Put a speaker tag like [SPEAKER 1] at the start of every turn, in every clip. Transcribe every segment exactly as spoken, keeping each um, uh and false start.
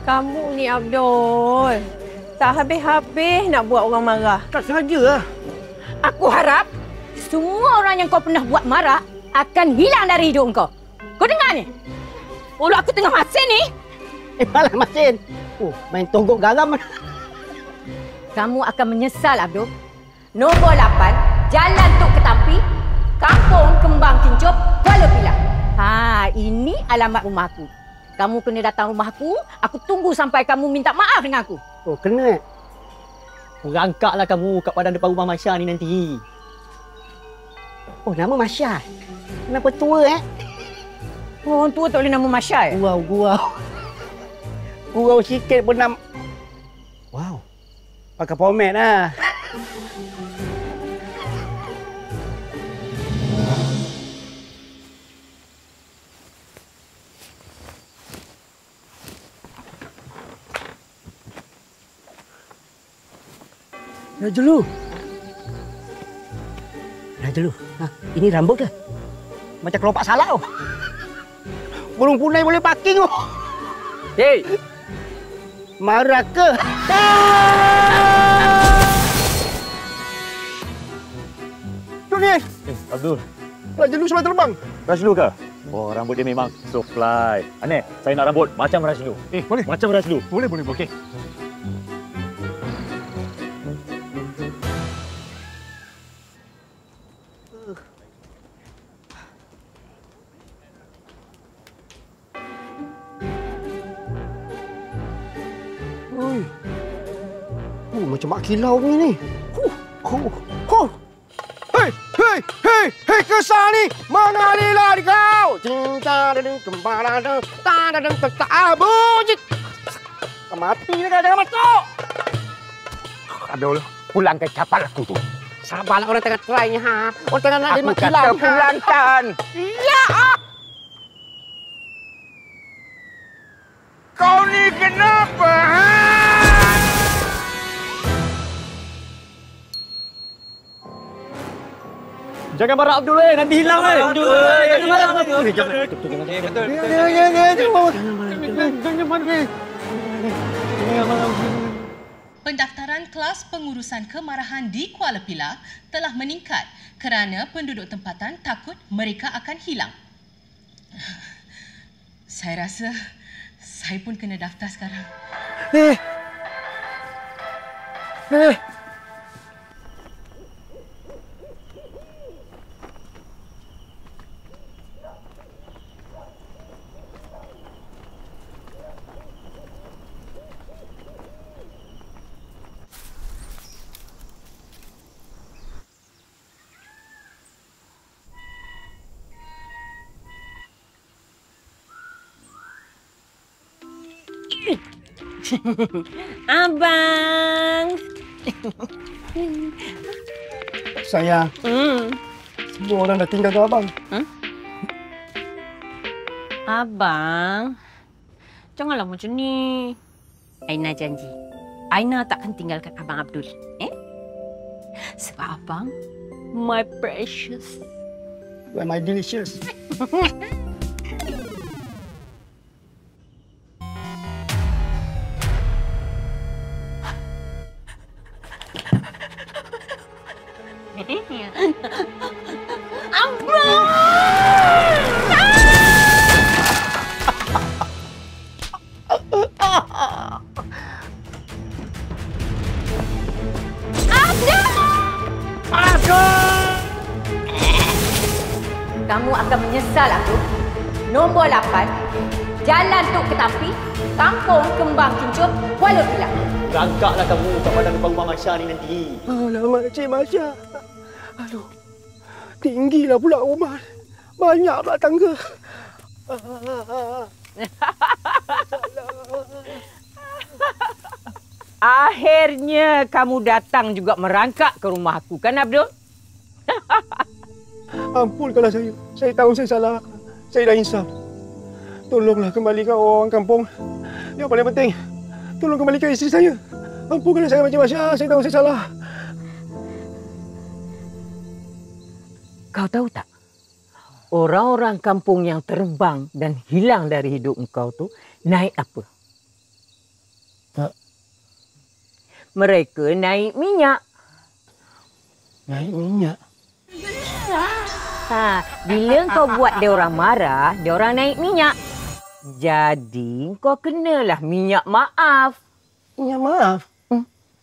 [SPEAKER 1] Kamu ni Abdul, tak habis-habis nak buat orang marah.
[SPEAKER 2] Tak sengaja lah.
[SPEAKER 3] Aku harap semua orang yang kau pernah buat marah akan hilang dari hidup kau. Kau dengar ni? Mulut aku tengah masin ni.
[SPEAKER 2] Eh, malah masin. Oh, main tonggok garam.
[SPEAKER 3] Kamu akan menyesal, Abdul. Nombor lapan, Jalan Tok Ketampi, Kampung Kembang Kincup, Kuala Pilah. Ha, ini alamat rumah aku. Kamu kena datang rumah aku, aku tunggu sampai kamu minta maaf dengan aku.
[SPEAKER 2] Oh, kena eh?
[SPEAKER 4] Rangkaklah kamu kat padang depan rumah Masya ni nanti.
[SPEAKER 2] Oh, nama Masya. Kenapa tua eh?
[SPEAKER 3] Oh, orang tua tak boleh nama Masya eh?
[SPEAKER 2] Gurau, gurau. Gurau sikit pun nama... Wow. Pakai pomade lah. Dah dulu. Dah dulu. Ha, ini rambut ke? Macam kelopak salah. Oh. Burung punai boleh parking. Oh.
[SPEAKER 4] Hei!
[SPEAKER 2] Marah ke? Tu ni.
[SPEAKER 5] Eh, Abdul.
[SPEAKER 2] Raja Lu sebab terbang.
[SPEAKER 5] Rajlu ke? Oh, rambut dia memang so fly. Aneh, saya nak rambut macam Rajlu.
[SPEAKER 6] Eh, boleh.
[SPEAKER 5] Macam Rajlu.
[SPEAKER 6] Boleh, boleh, boleh.
[SPEAKER 5] Okey.
[SPEAKER 2] Oi. Oh, macam mak kilau punya ni. Huh. Oh. Oh. Hei, hei, hei, hei kesal ni. Mengalilah di kau. Cinta dan kembara dan tak dan tak abujit. Mati ni kan, jangan masuk.
[SPEAKER 6] Abdul, pulang ke kapal aku tu.
[SPEAKER 2] Sabarlah, orang tengah try-nya ha. Orang tengah nak
[SPEAKER 6] Aku
[SPEAKER 2] mak
[SPEAKER 6] kata
[SPEAKER 2] kilau. Ha.
[SPEAKER 6] pulangkan.
[SPEAKER 2] Ya.
[SPEAKER 6] Kau ni kenapa? Ha?
[SPEAKER 4] Jangan marah Abdul eh, nanti hilang eh. Abdul, jangan marah Abdul.
[SPEAKER 2] Jangan, jangan marah.
[SPEAKER 7] Pendaftaran kelas pengurusan kemarahan di Kuala Pilah telah meningkat kerana penduduk tempatan takut mereka akan hilang. Saya rasa saya pun kena daftar sekarang.
[SPEAKER 2] Eh. Eh.
[SPEAKER 3] Abang.
[SPEAKER 2] Sayang,
[SPEAKER 3] Hmm.
[SPEAKER 2] semua orang dah tinggalkan abang.
[SPEAKER 3] Hmm? Abang. Janganlah macam ni. Aina janji. Aina takkan tinggalkan Abang Abdul. Eh? Sebab abang my precious.
[SPEAKER 2] You are my delicious.
[SPEAKER 3] Kamu akan menyesal, aku. Nombor lapan, Jalan Tok Ketampi, Kampung Kembang Kincup, Kuala Pilah.
[SPEAKER 4] Rangkaklah kamu kat padang depan rumah Masya ni nanti.
[SPEAKER 2] Alamak, Cik Masya. Aduh, tinggilah pula rumah. Banyak pula tangga.
[SPEAKER 3] Akhirnya kamu datang juga merangkak ke rumah aku, kan Abdul?
[SPEAKER 2] Ampunkanlah saya. Saya tahu saya salah. Saya dah insaf. Tolonglah kembalikan orang kampung. Yang paling penting, tolong kembalikan isteri saya. Ampunkanlah saya macam Masya. Saya tahu saya salah.
[SPEAKER 3] Kau tahu tak? Orang-orang kampung yang terbang dan hilang dari hidup engkau tu naik apa? mereka naik minyak.
[SPEAKER 2] Naik minyak?
[SPEAKER 3] Ha, bila kau buat dia orang marah, dia orang naik minyak. Jadi kau kenalah minyak maaf.
[SPEAKER 2] Minyak maaf? Hmm.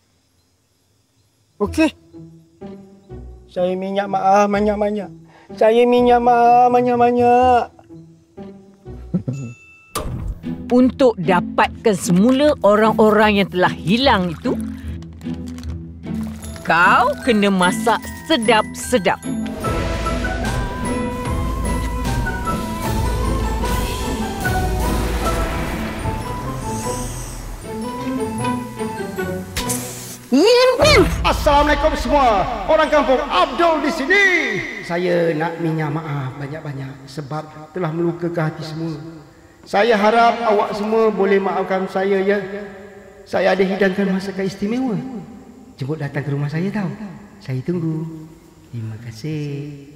[SPEAKER 2] Okey. Saya minyak maaf banyak-banyak. Saya minyak maaf banyak-banyak.
[SPEAKER 3] Untuk dapatkan semula orang-orang yang telah hilang itu, kau kena masak sedap-sedap.
[SPEAKER 2] Assalamualaikum semua. Orang kampung Abdul di sini. Saya nak minyak maaf banyak-banyak sebab telah melukakan hati semua. Saya harap awak semua boleh maafkan saya ya. Saya ada hidangkan masakan istimewa. Jemput datang ke rumah saya tahu. Saya tunggu. Terima kasih.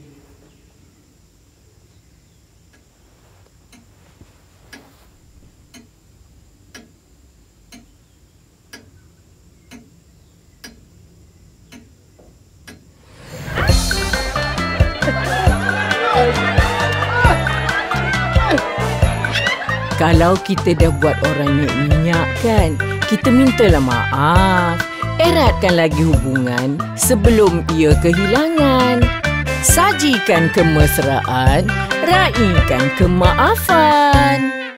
[SPEAKER 3] Kalau kita dah buat orang naik minyak kan, kita mintalah maaf. Eratkan lagi hubungan sebelum ia kehilangan. Sajikan kemesraan, raikan kemaafan.